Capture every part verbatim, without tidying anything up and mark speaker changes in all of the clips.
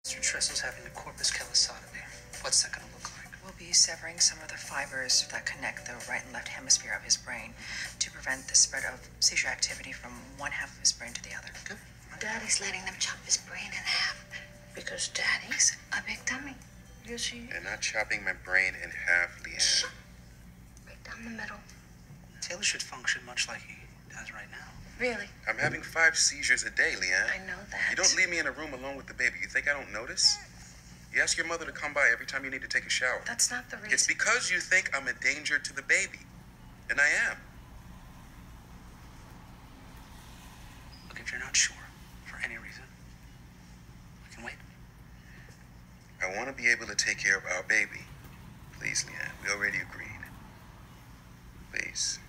Speaker 1: Mister Tressel's having a corpus callosotomy. What's that going to look like?
Speaker 2: We'll be severing some of the fibers that connect the right and left hemisphere of his brain to prevent the spread of seizure activity from one half of his brain to the other.
Speaker 1: Good.
Speaker 3: Daddy's letting them chop his brain in half because Daddy's a big dummy. You see?
Speaker 4: They're not chopping my brain in half, Leanne.
Speaker 3: Right down the middle.
Speaker 1: Taylor should function much like he does right now.
Speaker 3: Really?
Speaker 4: I'm having five seizures a day, Leanne.
Speaker 3: I know that.
Speaker 4: You don't leave me in a room alone with the baby. You think I don't notice? You ask your mother to come by every time you need to take a shower.
Speaker 3: That's not the reason.
Speaker 4: It's because you think I'm a danger to the baby. And I am.
Speaker 1: Look, if you're not sure, for any reason, we can wait.
Speaker 4: I want to be able to take care of our baby. Please, Leanne. We already agreed. Please.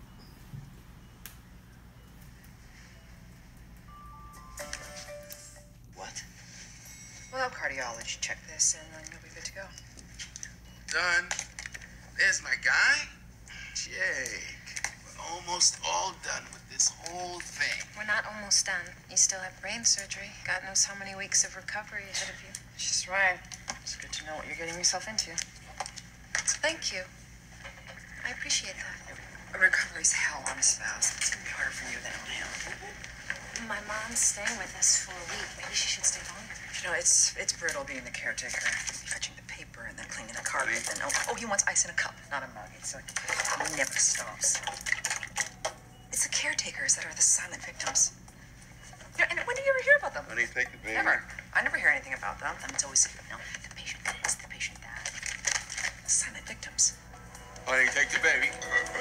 Speaker 1: What?
Speaker 2: We'll have cardiology check this, and then you'll be good to go.
Speaker 4: Done. There's my guy. Jake. We're almost all done with this whole thing.
Speaker 3: We're not almost done. You still have brain surgery. God knows how many weeks of recovery ahead of you.
Speaker 2: She's right. It's good to know what you're getting yourself into.
Speaker 3: Thank you. I appreciate that.
Speaker 2: A recovery's hell on a spouse. It's gonna be harder for you than on him.
Speaker 3: My mom's staying with us for a week. Maybe she should stay longer.
Speaker 2: You know, it's it's brutal being the caretaker, fetching the paper and then cleaning the carpet. And oh, oh, he wants ice in a cup, not a mug. It's like it never stops. It's the caretakers that are the silent victims. You know, and when do you ever hear about them?
Speaker 4: Honey, take the baby.
Speaker 2: Never. I never hear anything about them. And it's always, you know, the patient this, the patient that. The silent victims.
Speaker 4: Honey, take the baby.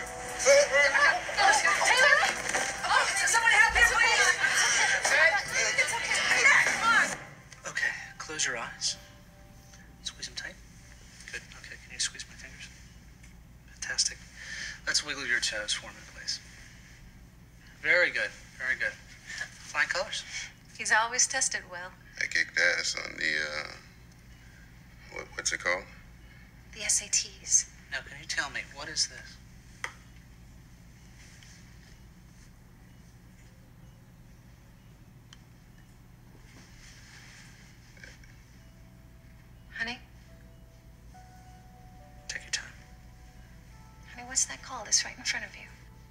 Speaker 2: Someone help me, please!
Speaker 1: Okay, close your eyes. Squeeze them tight. Good. Okay, can you squeeze my fingers? Fantastic. Let's wiggle your toes for me, please. Very good. Very good. Fine colors.
Speaker 3: He's always tested well.
Speaker 4: I kicked ass on the, uh, what, what's it called?
Speaker 3: The S A Ts.
Speaker 1: Now, can you tell me, what is this?
Speaker 3: Honey?
Speaker 1: Take your time.
Speaker 3: Honey, what's that called? It's right in front of you.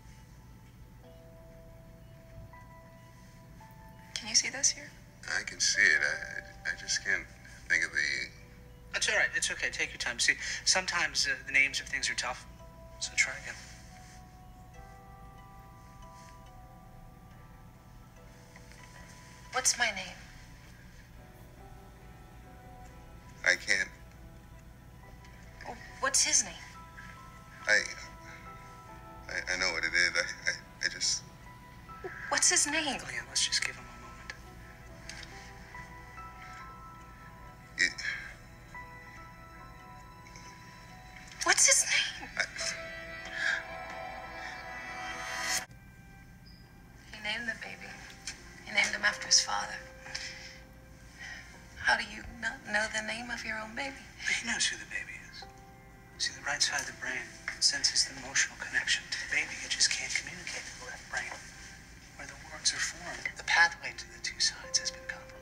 Speaker 2: Can you see this here?
Speaker 4: I can see it. I, I just can't think of the...
Speaker 1: That's all right. It's okay. Take your time. See, sometimes uh, the names of things are tough, so try again.
Speaker 3: What's my name?
Speaker 4: I can't...
Speaker 3: Oh, what's his name?
Speaker 4: I... I, I know what it is. I, I, I just...
Speaker 3: What's his name?
Speaker 1: Leanne, let's just give him a moment.
Speaker 4: It,
Speaker 3: What's his name?
Speaker 4: I,
Speaker 3: He named the baby. He named him after his father. How do you not know the name of your own baby?
Speaker 1: But he knows who the baby is. See, the right side of the brain senses the emotional connection to the baby. It just can't communicate to the left brain, where the words are formed. The pathway to the two sides has been compromised.